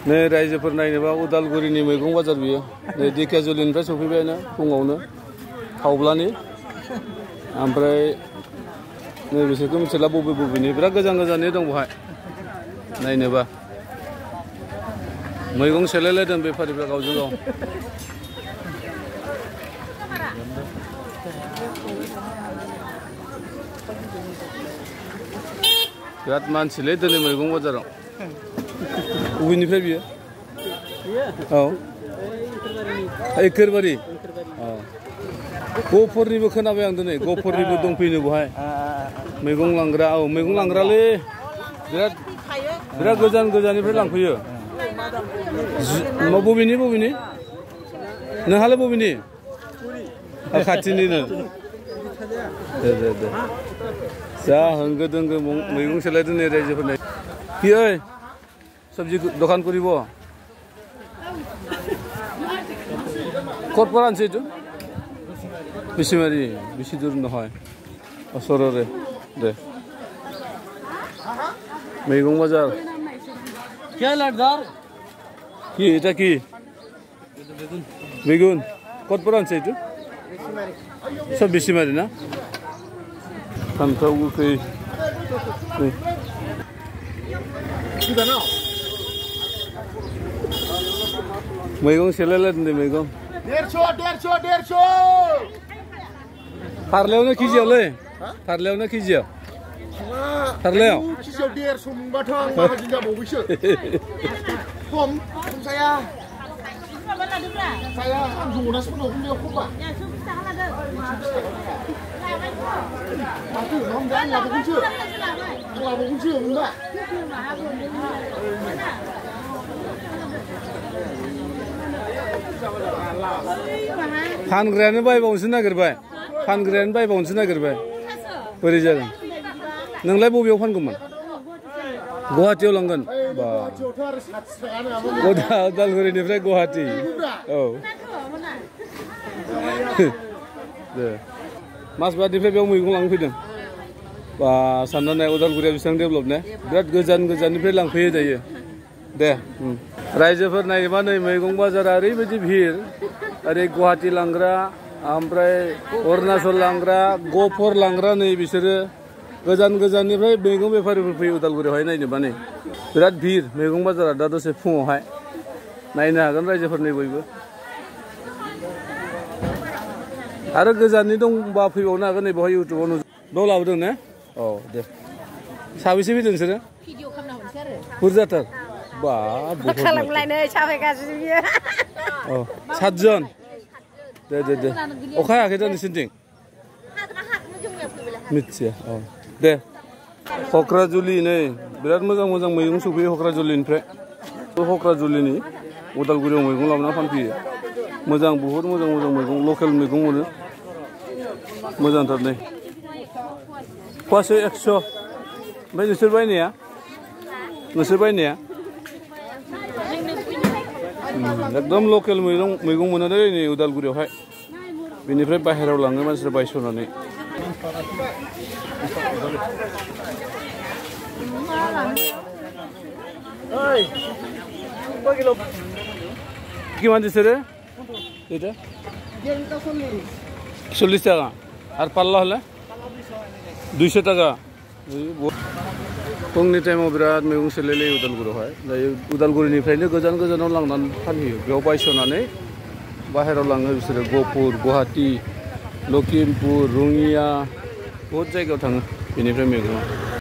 नै रायजोफोर नायनोबा उदालगुरिनि मैगं बाजार बियो नै दिकेजुलिनिफ्राय सफैबायना फुङावनो खावब्लानि ओमफ्राय नै बिसोरखौ मिथिला बबे बबेनि बिराद गोजान गोजाननि दं बहाय नायनोबा मैगं सेलायलायदों बेफारिफ्रा गावजों गाव बिराद मानसिलै दिनै मैगं बाजाराव बबेनिफ्राय बियो औ एखेरबारि औ गफुरनिबो खोनाबाय आं दिनै गफुरनिबो दंफैनो बहाय मैगं लांग्रा औ मैगं लांग्रालै बिराद गोजान गोजाननिफ्राय लांफैयो बबेनि नोंहालाय बबेनि खाथिनिनो दे जा होंगो दोंगो मैगं सेलायदों नै रायजोफोरनि कि ओइ सब्जी दखान करिब कतपारा आनसे এইটো बेसिमारि बेसि दूर নহয় ওচৰৰে দে मैगं बाजार কি এটা কি বেগুন কতপারা আনছে এইটো সব বেसिमारि ना फान्थाव गोखै मैगं सेलायलायदों दे मैगं 150 फारलायावनो केजियावलै फारलायावनो केजियाव फारलायाव केजियाव 150 मोनबाथ' आं माहाजोन जाबावबायसो खम जाया आं जनासो फैदों बेयाव खमबा माथो आं लाबोगोनसो होनबा फानग्रायानो बायबावनोसो नागिरबाय बोरै जागोन नोंलाय बबेयाव फानगौमोन गुवाहाटीयाव लांगोन बा उदालगुरिनिफ्राय गुवाहाटी औ दे माजबाटनिफ्राय बेयाव मैगं लांफैदों बा साननानै उदालगुरिया बेसेबां डेभेलप ने बिराद गोजाननिफ्राय लांफैयो दायो दे रायजोफोर नायोबा नै मैगं बाजारा ओरैबायदि भिर ओरै गुवाहाटी लांग्रा ओमफ्राय अरुणाचल लांग्रा गफुर लांग्रा नै बिसोरो गोजाननिफ्राय मैगं बेफारिफोर फैयो उदालगुरियावहाय नायनोबा नै बिराद भिर मैगं बाजारा दा दसे फुङावहाय नायनो हागोन रायजोफोरनि बयबो आरो गोजाननि दंबा फैबावनो हागोन नै बेवहाय इउटुबाव बेयाव लाबोदों ने औ दे साबेसे फैदों नोंसोरो भिडिअ खालामना हरनोसै आरो बुरजाथार बा खालामलायनो साफायगासिनो बियो औ 7 जन दे अखा हायाखै दा नोंसोरनिथिं मिथिया औ दे हक्राजुलि नै बिराद मोजां मैगं सफैयो हक्राजुलिनिफ्राय हक्राजुलिनि उदालगुरियाव मैगं लाबोना फानफैयो मोजां बहुत मोजां मैगं लकेल मैगं मोनो मोजांथार नै फवासे 100 ओमफ्राय नोंसोर बायनाया एकदम लकेल मैगं मोनो दै नै उदालगुरियावहाय बेनिफ्राय बाहेरायाव लाङो मानसिफ्रा बायस'नानै কিমান দিছে রে এটা 40 টাকা আর পাল্লা হলে 200 টাকা फुंनि टाइमाव बिराद मैगं सेलायलायो उदालगुरियावहाय दायो उदालगुरिनिफ्रायनो गोजानाव लांनानै फानहैयो बेयाव बायस'नानै बाहेरायाव लाङो बिसोरो गहपुर गुवाहाटी लखिमपुर रङिया बहुत जायगायाव थाङो बेनिफ्राय मैगङा